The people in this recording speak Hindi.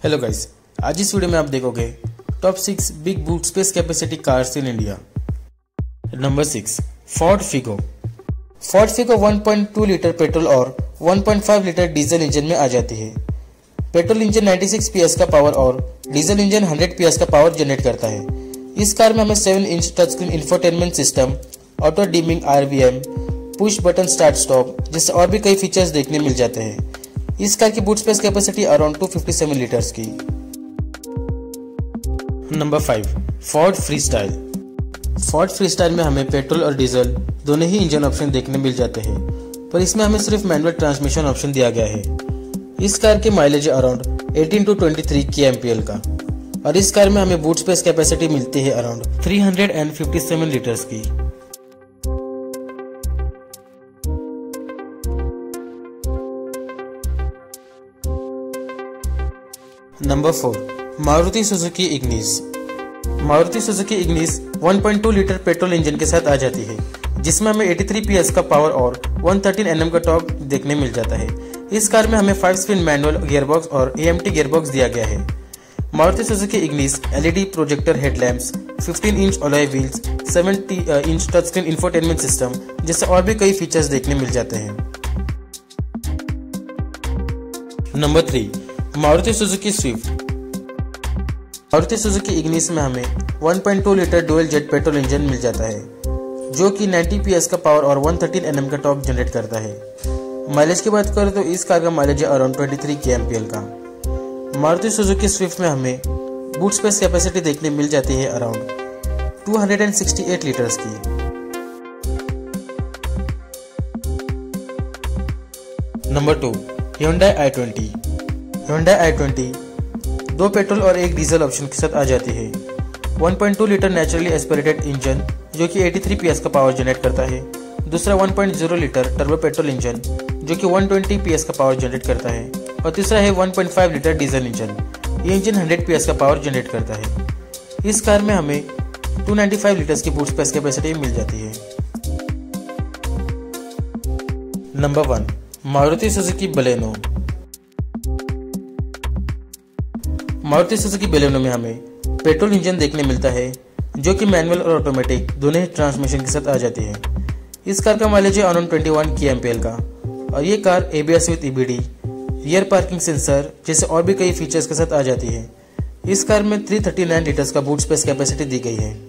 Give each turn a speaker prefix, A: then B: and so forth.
A: हेलो गाइस, आज इस वीडियो में आप देखोगे top 6 big boot space capacity cars in India. Number 6, Ford Figo. Ford Figo 1.2 litre petrol और 1.5 लीटर डीजल इंजन में आ जाती है। पेट्रोल इंजन 96 PS का पावर और डीजल इंजन 100 PS का पावर जनरेट करता है। इस कार में हमें 7 inch touch screen infotainment system, auto dimming RVM, push button start stop जैसे और भी कई फीचर्स देखने मिल जाते हैं। इस कार की boot space capacity around 257 litres की। Number 5, Ford Freestyle. Ford Freestyle में हमें पेट्रोल और डीजल दोनों ही इंजन ऑप्शन देखने मिल जाते हैं, पर इसमें हमें सिर्फ मैनुअल ट्रांसमिशन ऑप्शन दिया गया है। इस कार की माइलेज अराउंड 18 to 23 kmpl का और इस कार में हमें बूट स्पेस कैपेसिटी मिलती है अराउंड 357 लीटर्स की। Number 4, Maruti Suzuki Ignis. Maruti Suzuki Ignis 1.2 litre petrol engine के साथ आ जाती है, जिसमें हमें 83 PS का पावर और 113 Nm का टॉर्क देखने मिल जाता है। इस कार में हमें 5 स्पिन मैनुअल गियरबॉक्स और AMT गियरबॉक्स दिया गया है। Maruti Suzuki Ignis LED projector headlamps, 15 inch alloy wheels, 70 inch touch screen infotainment system जैसे और भी कई फीचर्स देखने मिल जाते हैं। Number 3, Maruti Suzuki Swift. Maruti Suzuki Ignis में हमें 1.2 litre dual jet petrol engine मिल जाता है, जो कि 90 PS का पावर और 113 Nm का टॉर्क जनरेट करता है। माइलेज की बात करें तो इस कार का माइलेज है अराउंड 23 kmpl का। मारुति सुजुकी स्विफ्ट में हमें बूट स्पेस कैपेसिटी देखने मिल जाती है अराउंड 268 लीटर्स की। Number 2, Hyundai i20। Hyundai i20 2 petrol और 1 डीजल ऑप्शन के साथ आ जाती है। 1.2 लीटर नेचुरली एस्पिरेटेड इंजन जो कि 83 PS का पावर जनरेट करता है। दूसरा 1.0 लीटर टर्बो पेट्रोल इंजन जो कि 120 PS का पावर जनरेट करता है और तीसरा है 1.5 लीटर डीजल इंजन। ये इंजन 100 PS का पावर जनरेट करता है। इस कार में हमें 295 लीटर्स की बूट स्पेस कैपेसिटी मिल जाती है। Number 1, Maruti Suzuki Baleno. Maruti Suzuki Baleno में हमें पेट्रोल इंजन देखने मिलता है, जो कि मैनुअल और ऑटोमेटिक दोनों ही ट्रांसमिशन के साथ आ जाती है। इस कार का माइलेज है अराउंड 21 kmpl का और ये car ABS with EBD, rear parking sensor जैसे और भी कई फीचर्स के साथ आ जाती है। इस कार में 339 लीटर्स का बूट स्पेस कैपेसिटी दी गई है।